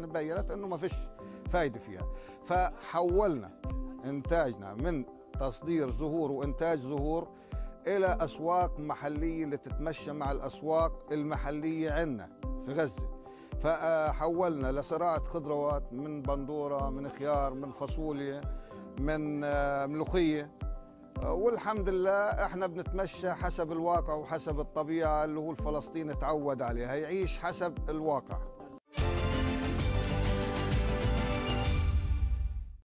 بينت انه ما فيش فايده فيها، فحولنا انتاجنا من تصدير زهور وانتاج زهور الى اسواق محليه اللي تتمشى مع الاسواق المحليه عندنا في غزه. فحولنا لزراعه خضروات من بندوره، من خيار، من فاصوليا، من ملوخيه، والحمد لله احنا بنتمشى حسب الواقع وحسب الطبيعه اللي هو الفلسطيني تعود عليها، يعيش حسب الواقع.